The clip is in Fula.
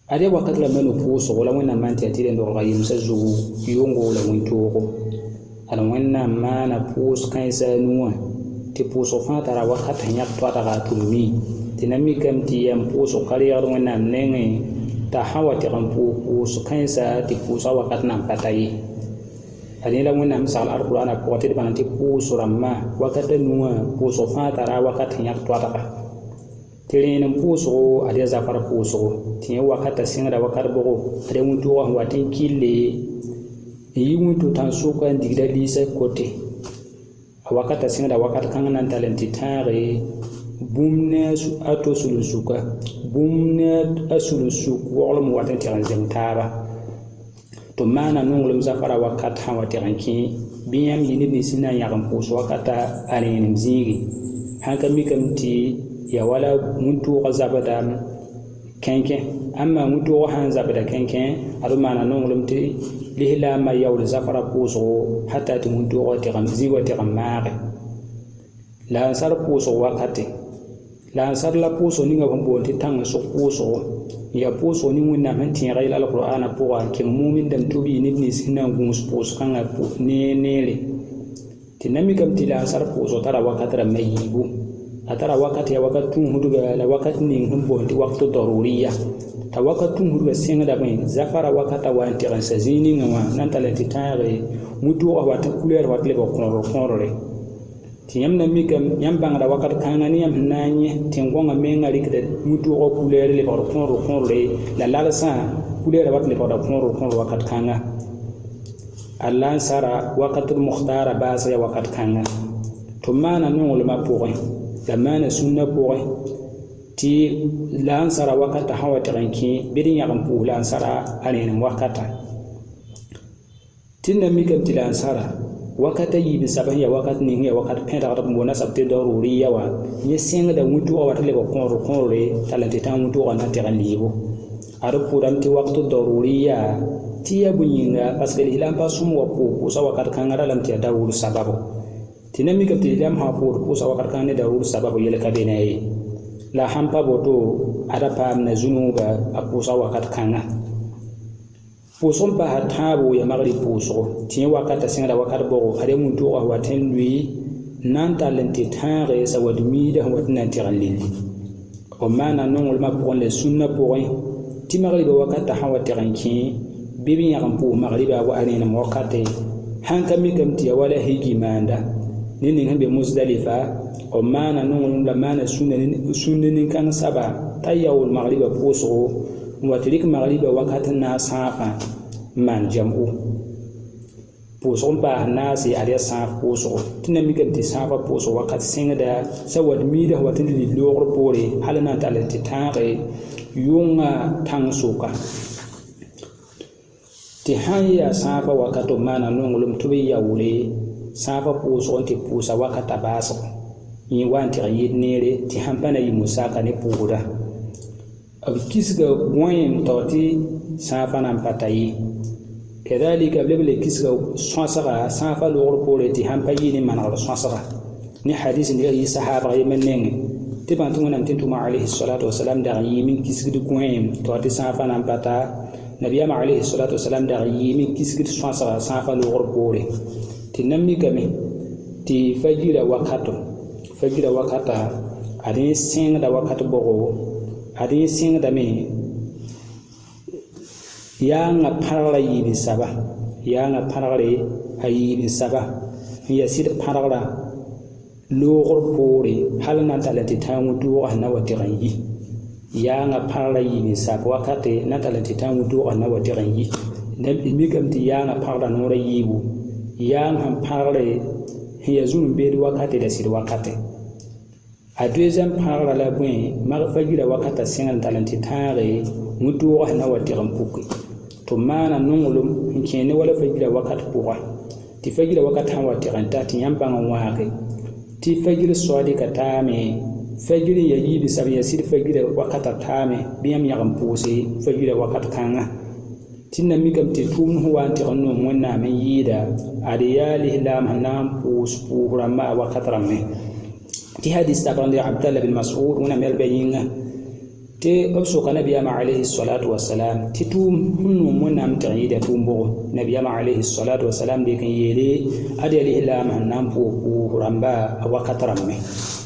ade wakat la menu puso wala wẽnnaam maan tɩ yaa tɩ rẽnd orga yemsã zugu yʋngo la wẽn-toogo ad wẽnnaam maana pʋʋs kãensa a nuwã tɩ pʋʋsg fãa tara wakat sẽn yãk toadga a tʋm mi tɩ na mikame tɩ yam pʋʋsg ka reegd wẽnnaam nengẽ t'a sã wa tɩg n pʋʋs kãensa tɩ pʋʋsã wakat nan pa ta ye adẽ la wẽnnaam sagl alqurana pʋgã tɩ d bãng tɩ pʋʋs rãmbã wakat a nuwã pʋʋsg fãa tara wakat sẽn yãk toadga tɩ rẽen n pʋʋsgo ad yaa zafar pʋʋsgo tɩ yẽ wakata sẽngda wakat bʋgo ad yaa wĩntoogã sẽn wat n kɩlle n yi wĩnto tãn sʋka n digda liisã kote a wakata sẽngda wakat kãng nan tall n tɩ tãage bũmb ne a to sulum-suka bũmb ne a sulum-suk waoolem wat n tɩg n zeng taaba tɩ maana nonglem zafara wakat sã wa tɩg n kẽ bɩ yãmb yɩ neb nins na n yãg n pʋʋs wakata a rẽenem zĩige sãn ka mikame tɩ ya wala wĩntoogã zabda kẽnkẽ ãmma wĩntoogã sãn zabda kẽnkẽ ad maana nonglem tɩ lislaambã yaool zafara pʋʋsgo hata tɩ wĩntoogã zĩigã tɩg n maage la n sar pʋʋsg wakate la n sar la pʋʋsg ninga fõn boond tɩ tãng n sʋk pʋʋsgo n yaa pʋʋsg ning wẽnnaam sẽn tẽega yel alqurana pʋgã n kẽng mumin dãmb tɩ b yɩ neb nins sẽn na n gũus pʋʋs-kãngã neere tɩ na mikame tɩ la n sar pʋʋsg tara wakat rãmbã yiibu a tara wakat ya wakat tũusdga la wakat ning sẽn boond tɩ wakto daruriya t'a wakat tũusdga sẽngdame zafara wakata wa n tɩg n sa zĩig ningã wã na n tall tɩ tãage wĩntoogã wat kuleer wat lebg kõodre tɩ yãmb na mikame yãmb bãngda wakat kãngã ne yãmb sẽn na n yẽ tẽn-gõngã mengã rɩkda wĩntoogã kuleer lebgd kõodre la lalsã kuleerã wat lebgda kõodre wakat kãngã alla n sara wakat mukhtaara baasa ya wakat kãngã tɩ maana nonglmã pʋgẽ la maana sũnnã pʋgẽ tɩ la n sara wakata sã wa tɩg n kẽ bɩd n yãg n pʋʋs la n sara a rẽenem wakata tɩ na mikame tɩ la n sara wakata yiib n saba sẽn yaa wakat ning ya wakat pẽdgd n boond nasab tɩ daruriya wã yẽ sẽngda wĩntoogã wat lebg kõodre tall n tɩ tã wĩntoogã na tɩg n liibu ad pʋdame tɩ wakto daruriya tɩ yaa bõe-yĩnga parce que lislaam pa sõm wa pʋʋsa wakat kãngã ra lame tɩ yaa daruur sababo tɩ na mikame tɩ lislaam sã pʋʋd pʋʋsa wakat kãng ne daruur sababo yel ka be na ye la sãn pa boto ada paam na zu-nuuga a pʋʋsa wakat kãngã pʋʋsg n paasa tãabo ya magrib pʋʋsgo tɩ yẽ wakata sẽngda wakat bʋgo ad yaa wĩntoogã sẽn wat n lʋɩ na n tall n tɩ tãage sa wat miida sẽn wat n na n tɩg n lilli b maana nonglmã pʋgẽ la sũnnã pʋgẽ tɩ magriba wakata sã wa tɩg n kẽ bɩ b yãg n pʋʋs magriba a rẽenem wakate sãn ka mikame tɩ yaa wala higi maanda ne ning sẽn be Muzdalifa b maana nonglem la maana sũnne nin-kãng saba t'a yaool magriba pʋʋsgo n wa tɩ rɩk magriba wakat n na n sãafã n maan jam'u pʋʋsg n paas naase ad yaa sãaf pʋʋsgo tɩ na mikame tɩ sãafã pʋʋsg wakat sẽngda sa wat miida sẽn wat n lil loogr poore hal na n tall tɩ tãage yʋngã tãng sʋka tɩ sãn yaa sãafã wakat b maana nonglem tɩ b yaoole sãafã pʋʋsg n tɩ pʋʋsa wakata baasg yẽ wa n tɩg yɩɩd neere tɩ sãn pa na yɩ musaka ne pʋʋsda b kisga wẽem tao tɩ sãafã na n pa ta ye kadalika b leb le kisga sõasga sãafã loogr poore tɩ sãn pa yɩ ne manegd sõasga ne hadis n yɩ sahaabg yembã nengẽ tɩ bãng tɩ wẽnnaam tɩ tʋma alayhi salatu wasalam dag n yɩɩm n kisgd wẽem tao tɩ sãafã na n pa ta nabiyaamã alayhi salatu wasalam dag n yɩɩm n kisgd sõasga sãafã loogr poore tɩ na mikame tɩ fagira wakata ad yẽ sẽngda wakat bʋgo ad yẽ sẽngdame yaangã pãrgra yiib n saba yaangã pãrgre a yiib n saba n yaa sɩd pãrgrã loogr poore hal na n tall tɩ tã wĩntoogã sẽn na wa tɩg n yi yaangã pãrgrã yiib n sab wakate na n tall tɩ tã wĩntoogã sẽn na wa tɩg n yi mikame tɩ yaangã pãgrã noorã yiibu yaang sẽn pãgre sẽn yaa zũm-beed wakate la sɩd wakate a deuxième pãgrã la bõe mag fagira wakata sẽngd n tall n tɩ tãage wĩntoogã sẽn na wa tɩg n puke tɩ maana nonglem n kẽ ne wala fagira wakat pʋga tɩ fagira wakat sã n wa tɩg n ta tɩ yãmb bãng n wãage tɩ fagir soadɩka taame fagir n yaa yiib n sab n yaa sɩd fagira wakata taame bɩ yãmb yãg n pʋʋse fagira wakat kãngã tɩ na mikame tɩ tʋʋmd sẽn wa n tɩg n nom wẽnnaam n yɩɩda ad yaa lislaam sẽn na n pʋʋs rãmbã a wakat rãmbẽ tɩ hadis tabgende Abdallah bin Mas'ud wẽnnaam yɛl bɩ yĩnga tɩ تي أبسوك نبي عليه الصلاة والسلام تتوم هنو منام تعيد تومبو نبي عليه الصلاة والسلام دي كان يلي أدي الإهلام هنام بو رمبا وكترمي